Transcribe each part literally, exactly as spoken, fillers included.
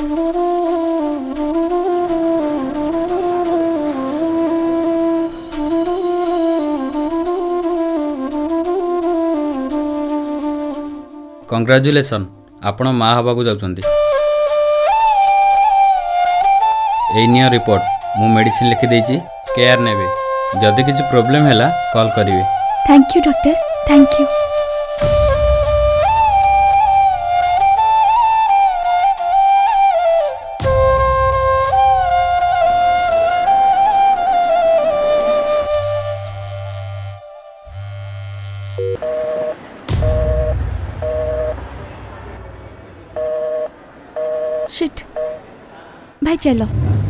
कंग्राचुलेसन आपण माँ हवा को जाउछंती। एई नियो रिपोर्ट मु मेडिसिन लिखि देछि केयर नेबे जदि किछि प्रॉब्लम हैला कॉल करिवे। Thank you doctor thank you. Shit भाई चलो।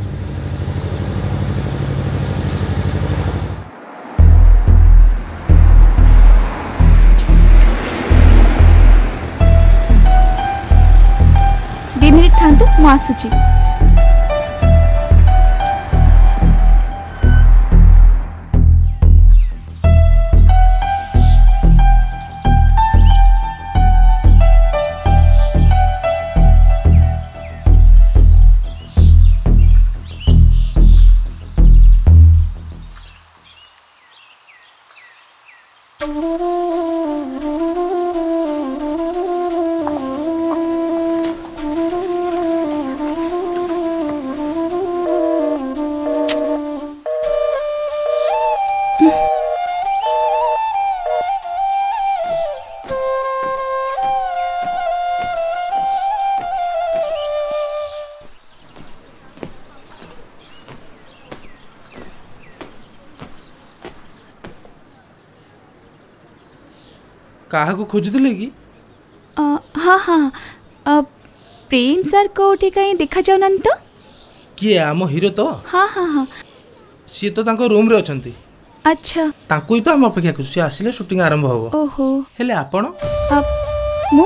दो मिनिट थांतु मु आसुची। कहा को खोजुले कि हाँ हाँ प्रेम सर कोठी कहीं देखा जाऊना तो किए आम हीरो तो हाँ हाँ हाँ सी तो तांको रूम रे अछंती। अच्छा तांको ही तो हम अपेक्षा कर सी आसिले शूटिंग आरंभ होबो। ओहो हेले आपण मु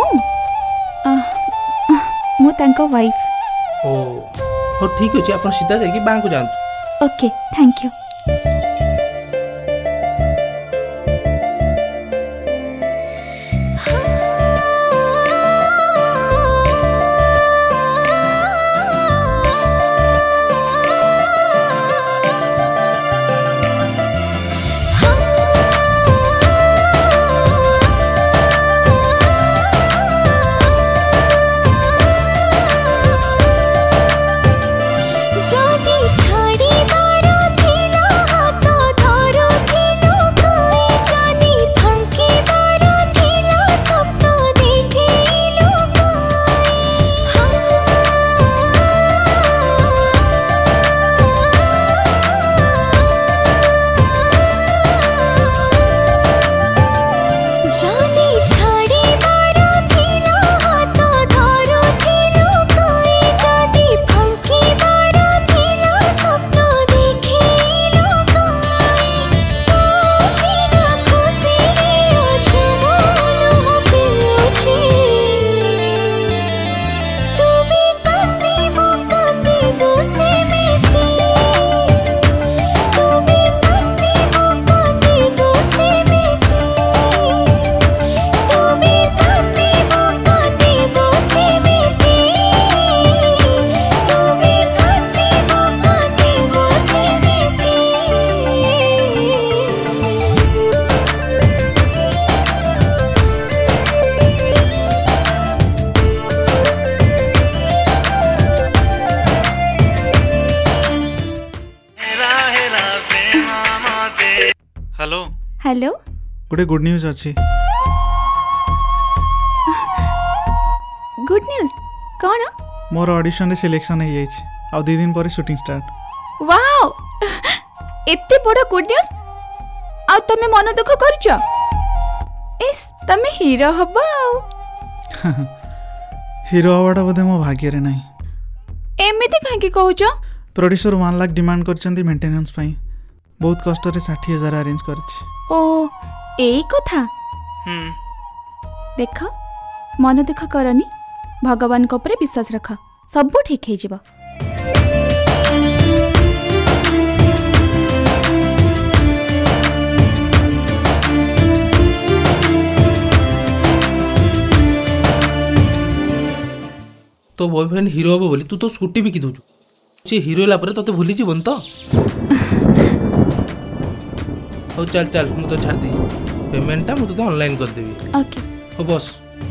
मु तांको वाइफ। ओ हो ठीक अछि आपण सीधा जाई कि बां को जानतु। Okay thank you. Hello hello गोटे गुड न्यूज अच्छी। गुड न्यूज कौन? मोर ऑडिशन रे सिलेक्शन हो जाइए आ दो दिन पर शूटिंग स्टार्ट। वाओ एते बड़ गुड न्यूज आ तमे मन दुख करछ। इस तमे हीरो हबो। हीरो हवाटा बोधे मो भाग्य रे नहीं। एमिति काहे की कहूछ? प्रोड्यूसर वन लाख डिमांड करछंती मेंटेनेंस पई बहुत कष्ट रे साठ हजार अरेंज करछि। ओ एई कथा। हम्म देख मन दुख करनी भगवान को ऊपर विश्वास रख सब ठीक हो जिवो। तो बॉयफ्रेंड हिरो हम बोली तू तो स्कूटी बिकी दौचु सी हिरो होला पर तोते भूली जीवन तो हो चल चल मु तो छाड़ दी पेमेंट टा मु तो ऑनलाइन कर देबी ओके हो बस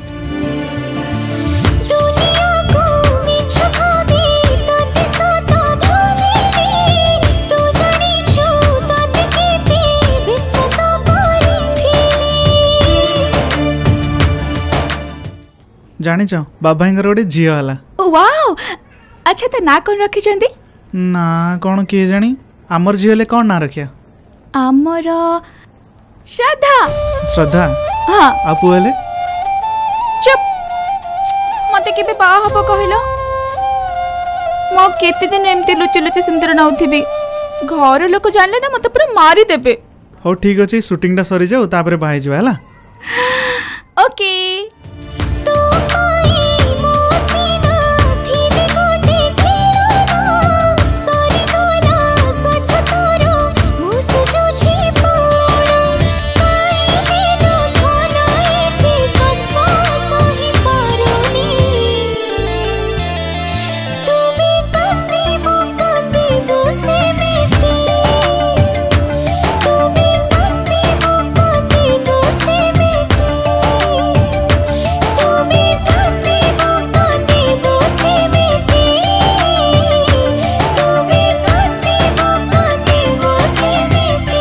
दुनिया को मिछ भाबी तोते सता भाबी तू जानी छु तोते केते विश्वास करिथि जानी छ बाबाईंगर गोटे झील है वाओ अच्छा तो ना कौन रखी चंदी ना कौन किए जानी आमर झील कौन ना रखिया आमर श्रद्धा श्रद्धा हाँ आपु हेले चुप मते केबे बाहा हबो कहलो मो केते दिन एमती लुचि लुचि सिंदूर नाउथिबी घर लोक जानले ना मते पूरा मारी देबे हो ठीक अछि शूटिंग टा सरी जाऊ तापरे बाहाई जबा हला ओके तू पाई मोसिना थिले कोटे खेलना सारी गोला सठ तोरो मुस जो छी पोड़ा पाई देनो खाना एते कसमा सही पारोनी तुमे कंदी बो कंदी बो से मेते तुमे कंदी बो कंदी बो से मेते तुमे कंदी बो कंदी बो से मेते तुमे कंदी बो कंदी बो से मेते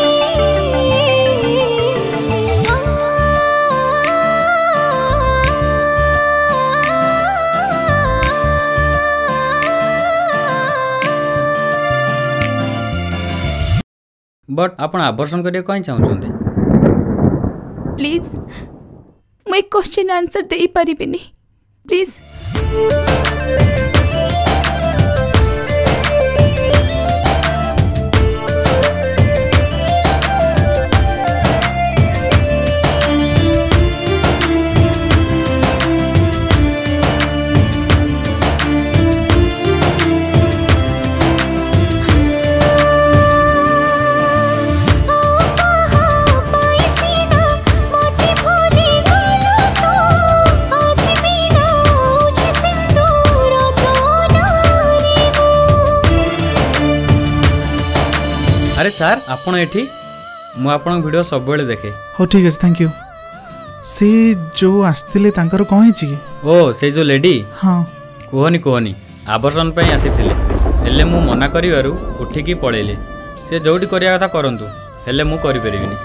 बट आपण आवर्षण करिया कहीं चाहते प्लीज मैं क्वेश्चन आंसर दे परिबिनी प्लीज अरे सार आपण एठी मु आपण वीडियो सब बेले देखे हो ठीक अछि थैंक यू से जो आस्तिले तांकर कोन हिची ओ से जो लेडी हां कोहनी कोहनी आवर्षण पे आसीथिले हेले मु मना करिवारु उठिकी पळेले से जोडी करिया कथा करंतु हेले मु करि परिबिनी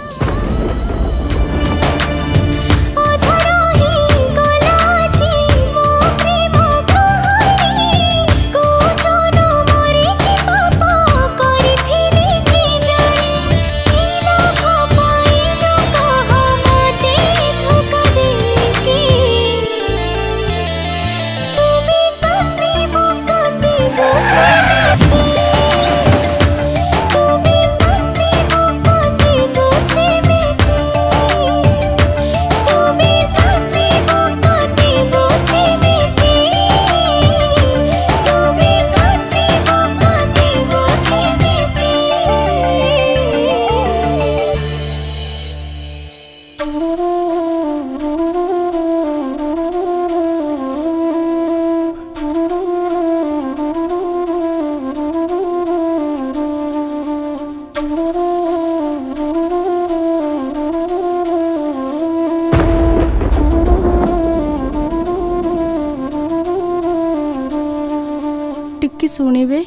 टिक्की शुणवे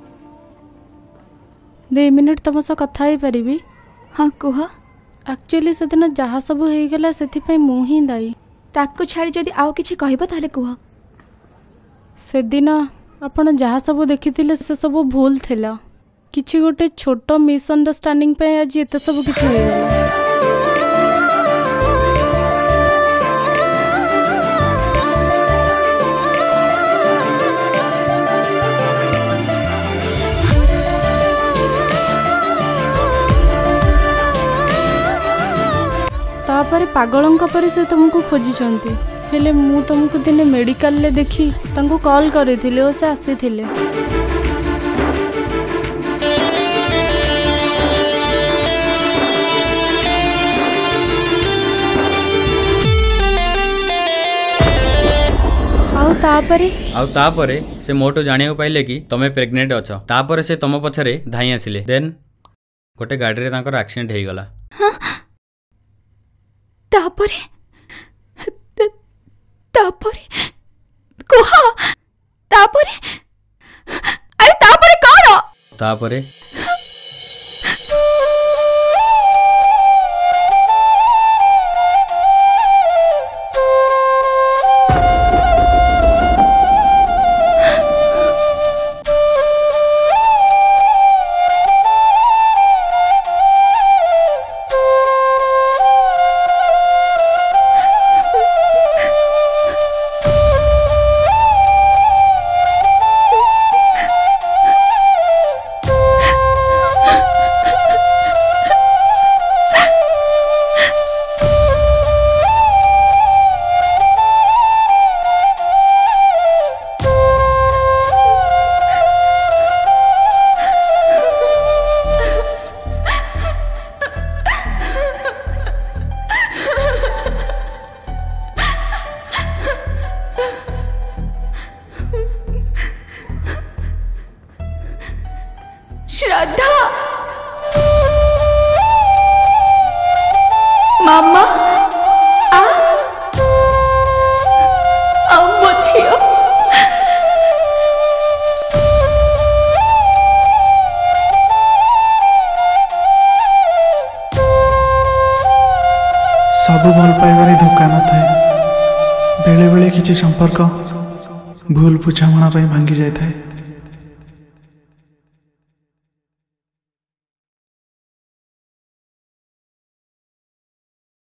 दे मिनिट तुम सह कथा ही पारिबी हाँ कुह एक्चुअली से दिन जहाँ सब होगला से मु ही दायी ताकू छाड़ी जदि आउ किछि कहबो ताले कुह से दिन आपण जहाँ सब देखी से सब भूल थिला किछि गोटे छोट मिसअंडरस्टैंडिंग पे आज एते सब किछि होगला तापर पागलंक पर से तुमको खोजिचंती हेले मु तुमको दिने मेडिकल ले देखी तांको कॉल करथिले ओ से आसीथिले आउ तापरे आउ तापरे से मोटू जानिया पाइले कि तमे प्रेग्नेंट अछ। तापरे से तम पछरे धाई आसिले। देन गोटे गाड़ी रे तांकर एक्सीडेंट हे गला। तापरे त- तापरे कुह तापरे अरे तापरे कौन तापरे श्रद्धा मामा आ अम्मो झियो सबु भल पाइबार धोखा न थाए। बेले बेले किछि संपर्क भूल बुझामणा भांगी जाए।